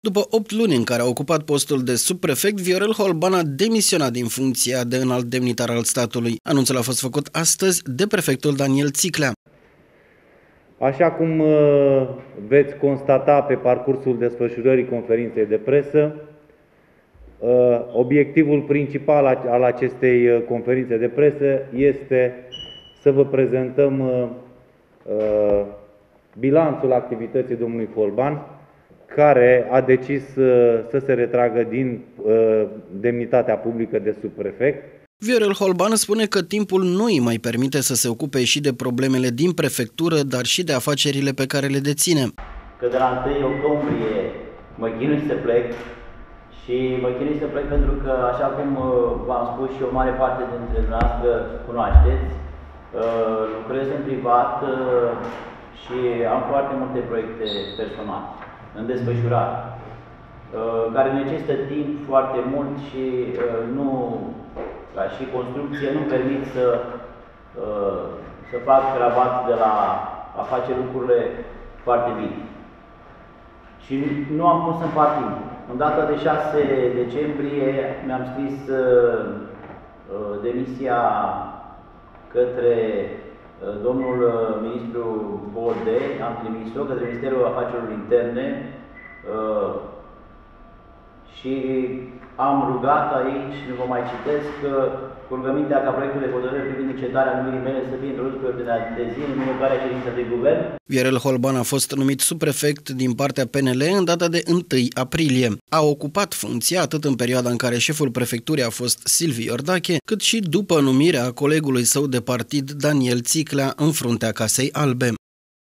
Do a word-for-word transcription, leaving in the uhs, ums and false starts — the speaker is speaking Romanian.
După opt luni în care a ocupat postul de subprefect, Viorel Holban a demisionat din funcția de înalt demnitar al statului. Anunțul a fost făcut astăzi de prefectul Daniel Țiclea. Așa cum veți constata pe parcursul desfășurării conferinței de presă, obiectivul principal al acestei conferințe de presă este să vă prezentăm bilanțul activității domnului Holban, care a decis să se retragă din demnitatea publică de subprefect. Viorel Holban spune că timpul nu îi mai permite să se ocupe și de problemele din prefectură, dar și de afacerile pe care le deține. Că de la întâi octombrie mă chinui să plec și mă chinui să plec pentru că, așa cum v-am spus și o mare parte dintre noastre cunoașteți, lucrez în privat și am foarte multe proiecte personale în desfășurare, care necesită timp foarte mult și nu, ca și construcție, nu permit să, să fac cravat de la a face lucrurile foarte bine. Și nu am pus în part timp. În data de șase decembrie mi-am scris demisia către domnul ministru Bode, am trimis-o către Ministerul Afacerilor Interne și am rugat aici, nu vă mai citesc, cu rugămintea ca proiectul de hotărâre privind încetarea numirii mele să fie introdus pe ordinea de zi în următoarea ședință de guvern. Viorel Holban a fost numit subprefect din partea P N L în data de întâi aprilie. A ocupat funcția atât în perioada în care șeful prefecturii a fost Silviu Iordache, cât și după numirea colegului său de partid Daniel Țiclea în fruntea Casei Albe.